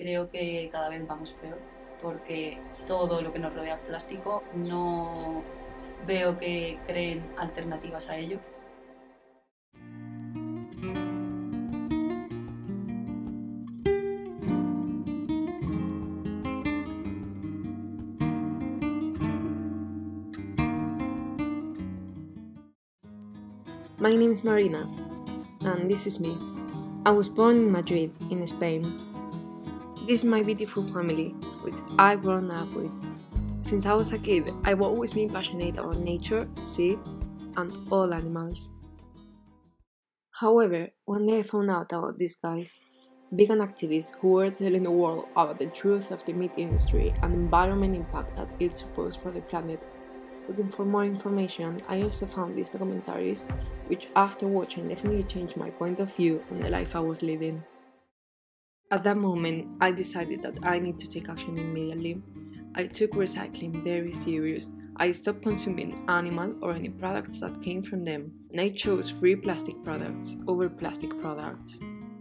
Creo que cada vez vamos peor porque todo lo que nos rodea es plástico. No veo que creen alternativas a ello. My name is Marina, and this is me. I was born in Madrid, in Spain. This is my beautiful family, which I've grown up with. Since I was a kid, I've always been passionate about nature, sea, and all animals. However, one day I found out about these guys, vegan activists who were telling the world about the truth of the meat industry and the environment impact that it supposed for the planet. Looking for more information, I also found these documentaries, which after watching definitely changed my point of view on the life I was living. At that moment, I decided that I need to take action immediately. I took recycling very serious. I stopped consuming animal or any products that came from them, and I chose free plastic products over plastic products.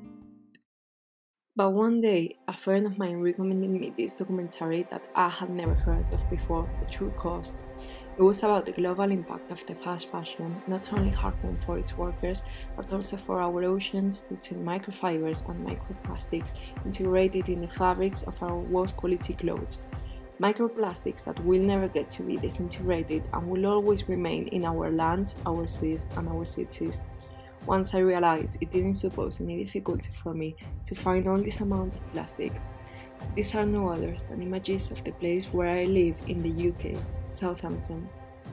But one day, a friend of mine recommended me this documentary that I had never heard of before, The True Cost. It was about the global impact of the fast fashion, not only harmful for its workers, but also for our oceans due to microfibers and microplastics integrated in the fabrics of our wash quality clothes. Microplastics that will never get to be disintegrated and will always remain in our lands, our seas, and our cities. Once I realized it didn't suppose any difficulty for me to find all this amount of plastic. These are no others than images of the place where I live in the UK, Southampton.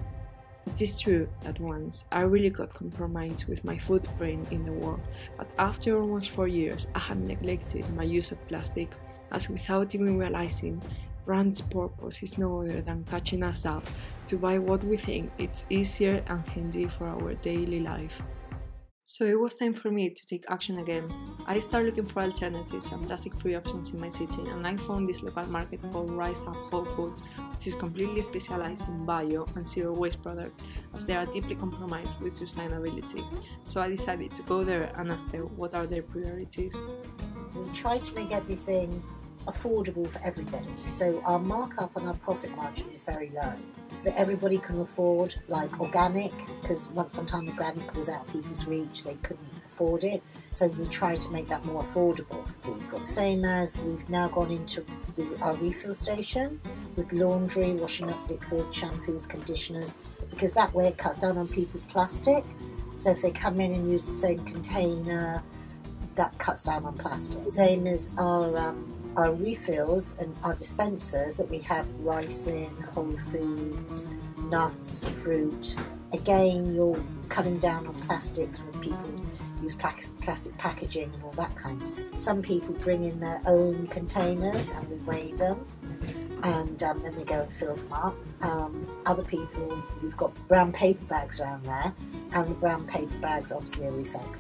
It is true that once I really got compromised with my footprint in the world, but after almost 4 years I had neglected my use of plastic, as without even realizing, brand's purpose is no other than catching us up to buy what we think it's easier and handy for our daily life. So it was time for me to take action again. I started looking for alternatives and plastic-free options in my city, and I found this local market called Rise Up Whole Foods, which is completely specialized in bio and zero waste products, as they are deeply compromised with sustainability. So I decided to go there and ask them what are their priorities. We try to make everything affordable for everybody, so our markup and our profit margin is very low, that everybody can afford, like organic, because once upon a time organic was out of people's reach, they couldn't afford it, so we try to make that more affordable for people. Same as we've now gone into our refill station with laundry, washing up liquid, shampoos, conditioners, because that way it cuts down on people's plastic. So if they come in and use the same container, that cuts down on plastic. Same as our refills and our dispensers that we have rice in, whole foods, nuts, fruit. Again, you're cutting down on plastics when people use plastic packaging and all that kind of stuff. Some people bring in their own containers and we weigh them, and then they go and fill them up. Other people, we've got brown paper bags around there, and the brown paper bags obviously are recyclable.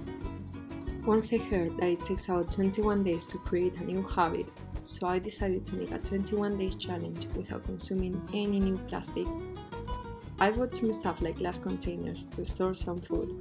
Once I heard that it takes about 21 days to create a new habit, so I decided to make a 21 days challenge without consuming any new plastic. I bought some stuff like glass containers to store some food,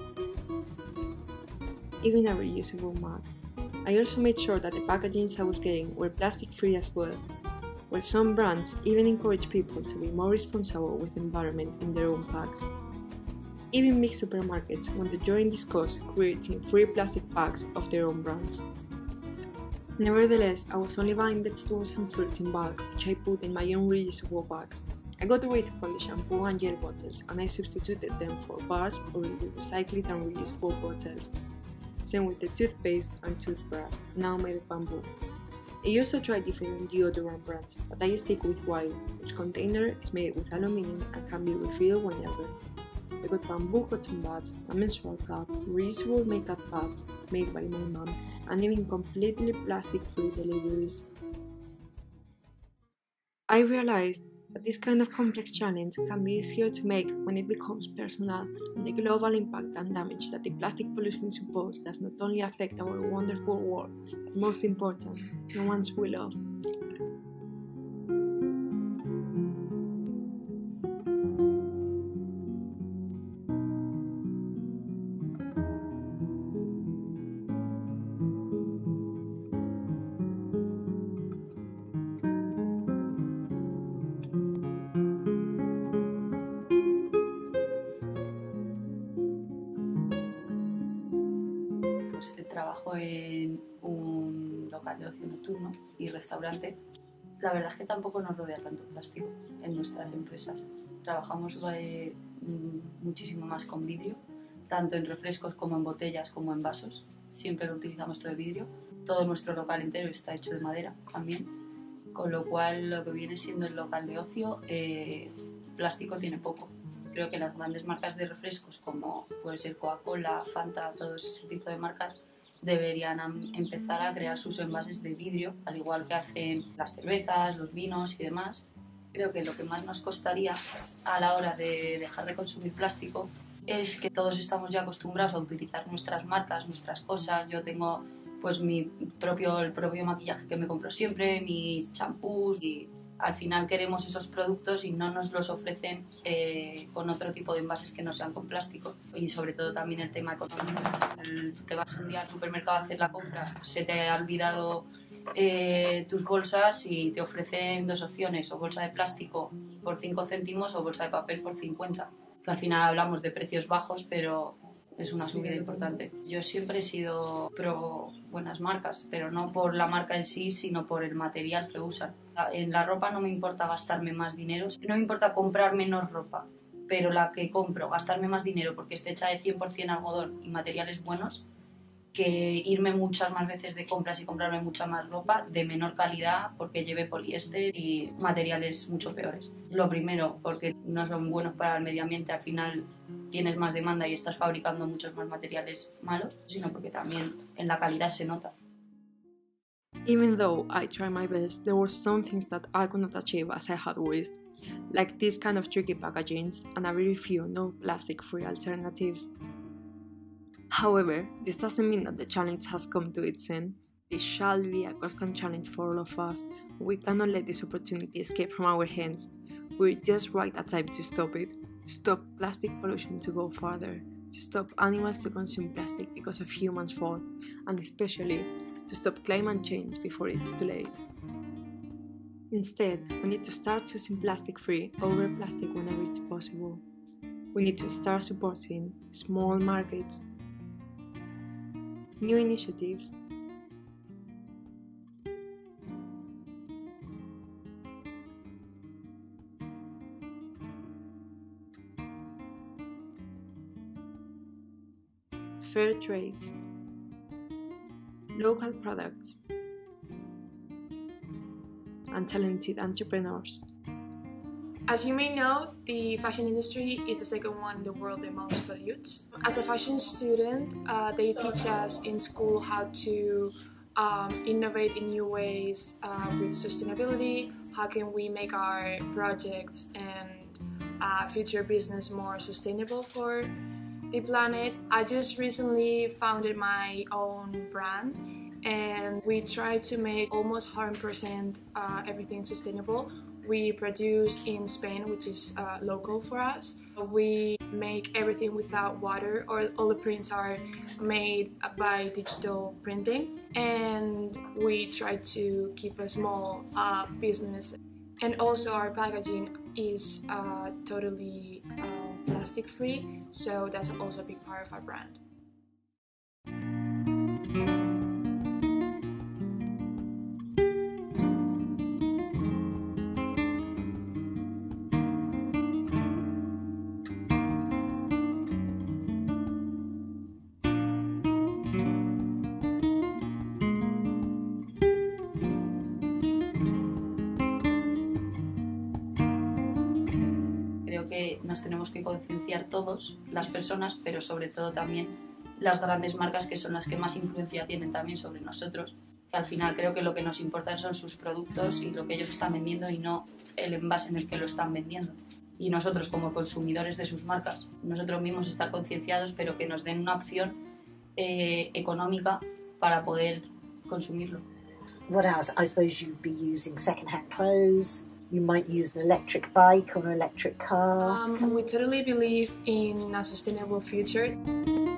even a reusable mug. I also made sure that the packagings I was getting were plastic free as well, while some brands even encourage people to be more responsible with the environment in their own packs. Even big supermarkets want to join this cause, creating free plastic packs of their own brands. Nevertheless, I was only buying vegetables and fruits in bulk, which I put in my own reusable bags. I got rid of the shampoo and gel bottles, and I substituted them for bars or recycled and reusable bottles. Same with the toothpaste and toothbrush, now made of bamboo. I also tried different deodorant brands, but I stick with Wild, which container is made with aluminum and can be refilled whenever. I got bamboo cotton buds, a menstrual cup, reusable makeup pads made by my mom, and even completely plastic-free deliveries. I realized that this kind of complex challenge can be easier to make when it becomes personal, and the global impact and damage that the plastic pollution supposes does not only affect our wonderful world, but most important, the ones we love. trabajo en un local de ocio nocturno y restaurante. La verdad es que tampoco nos rodea tanto plástico en nuestras empresas. Trabajamos muchísimo más con vidrio, tanto en refrescos como en botellas como en vasos. Siempre lo utilizamos todo de vidrio. Todo nuestro local entero está hecho de madera también, con lo cual lo que viene siendo el local de ocio, plástico tiene poco. Creo que las grandes marcas de refrescos como puede ser Coca-Cola, Fanta, todos ese tipo de marcas deberían empezar a crear sus envases de vidrio, al igual que hacen las cervezas, los vinos y demás. Creo que lo que más nos costaría a la hora de dejar de consumir plástico es que todos estamos ya acostumbrados a utilizar nuestras marcas, nuestras cosas. Yo tengo pues el propio maquillaje que me compro siempre, mis champús, y al final queremos esos productos y no nos los ofrecen con otro tipo de envases que no sean con plástico. Y sobre todo también el tema económico. Te vas un día al supermercado a hacer la compra, se te ha olvidado tus bolsas y te ofrecen dos opciones, o bolsa de plástico por 5 céntimos o bolsa de papel por 50. Que al final hablamos de precios bajos, pero es una subida importante. Yo siempre he sido pro buenas marcas, pero no por la marca en sí, sino por el material que usan. En la ropa no me importa gastarme más dinero, no me importa comprar menos ropa, pero la que compro, gastarme más dinero porque esté hecha de 100% algodón y materiales buenos, que irme muchas más veces de compras y comprarme mucha más ropa de menor calidad porque lleve poliéster y materiales mucho peores. Lo primero, porque no son buenos para el medio ambiente, al final tienes más demanda y estás fabricando muchos más materiales malos, sino porque también en la calidad se nota. Even though I tried my best, there were some things that I could not achieve as I had wished, like this kind of tricky packagings and a very few no plastic-free alternatives. However, this doesn't mean that the challenge has come to its end. This shall be a constant challenge for all of us. We cannot let this opportunity escape from our hands. We're just right at time to stop it, to stop plastic pollution to go further, to stop animals to consume plastic because of humans' fault, and especially to stop climate change before it's too late. Instead, we need to start choosing plastic-free over plastic whenever it's possible. We need to start supporting small markets, new initiatives, fair trade, local products, and talented entrepreneurs. As you may know, the fashion industry is the second one in the world that most pollutes. As a fashion student, they teach us in school how to innovate in new ways with sustainability. How can we make our projects and future business more sustainable for the planet? I just recently founded my own brand, and we try to make almost 100% everything sustainable. We produce in Spain, which is local for us. We make everything without water, or all the prints are made by digital printing, and we try to keep a small business. And also our packaging is totally plastic free, so that's also a big part of our brand. Que nos tenemos que concienciar todos, las personas, pero sobre todo también las grandes marcas, que son las que más influencia tienen también sobre nosotros, que al final creo que lo que nos importa son sus productos y lo que ellos están vendiendo y no el envase en el que lo están vendiendo. Y nosotros como consumidores de sus marcas, nosotros mismos estar concienciados, pero que nos den una opción económica para poder consumirlo. What else? I suppose you'd be using second-hand clothes. You might use an electric bike or an electric car. We totally believe in a sustainable future.